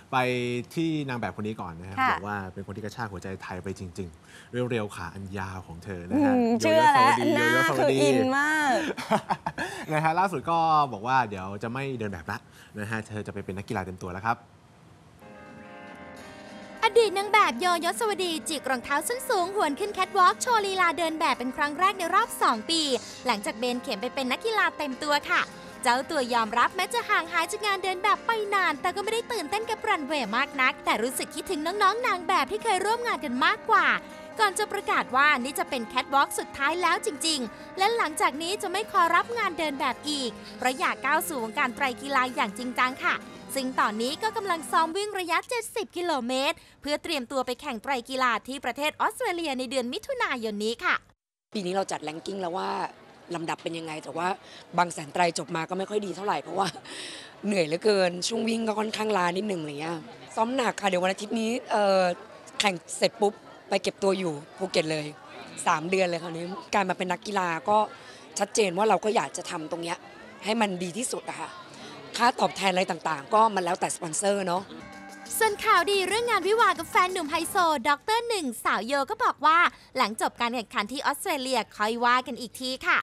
ไปที่นางแบบคนนี้ก่อนนะครับบอกว่าเป็นคนที่กระชากหัวใจไทยไปจริงๆเรียวๆขาอันยาวของเธอนะฮะเชื่อแล้วหน้าคืออินมากนะฮะล่าสุดก็บอกว่าเดี๋ยวจะไม่เดินแบบละนะฮะเธอจะไปเป็นนักกีฬาเต็มตัวแล้วครับอดีตนางแบบโยยศวดีจิกรองเท้าส้นสูงหวนขึ้นแคทวอล์กโชว์ลีลาเดินแบบเป็นครั้งแรกในรอบ 2 ปี หลังจากเบนเข็มไปเป็นนักกีฬาเต็มตัวค่ะ เจ้าตัวยอมรับแม้จะห่างหายจากงานเดินแบบไปนาน แต่ก็ไม่ได้ตื่นเต้นกับรันเวย์มากนัก แต่รู้สึกคิดถึงน้องๆนางแบบที่เคยร่วมงานกันมากกว่า ก่อนจะประกาศว่านี่จะเป็นแคทวอล์กสุดท้ายแล้วจริงๆ และหลังจากนี้จะไม่ขอรับงานเดินแบบอีกเพราะอยากก้าวสู่วงการไตรกีฬาอย่างจริงจังค่ะซึ่งตอนนี้ก็กำลังซ้อมวิ่งระยะ 70 กิโลเมตรเพื่อเตรียมตัวไปแข่งไตรกีฬาที่ประเทศออสเตรเลียในเดือนมิถุนายนนี้ค่ะปีนี้เราจัดแรงกิ้งแล้วว่าลำดับเป็นยังไงแต่ว่าบางแสนไตรจบมาก็ไม่ค่อยดีเท่าไหร่เพราะว่าเหนื่อยเหลือเกินช่วงวิ่งก็ค่อนข้างล้านิดหนึ่งอะไรเงี้ยซ้อมหนักค่ะเดี๋ยววันอาทิตย์นี้แข่งเสร็จปุ๊บไปเก็บตัวอยู่ภูเก็ตเลย3 เดือนเลยคราวนี้การมาเป็นนักกีฬาก็ชัดเจนว่าเราก็อยากจะทำตรงเนี้ยให้มันดีที่สุดอะค่ะค่าตอบแทนอะไรต่างๆก็มันแล้วแต่สปอนเซอร์เนาะส่วนข่าวดีเรื่องงานวิวากับแฟนหนุ่มไฮโซดร.1 สาวโยก็บอกว่าหลังจบการแข่งขันที่ออสเตรเลียค่อยว่ากันอีกทีค่ะ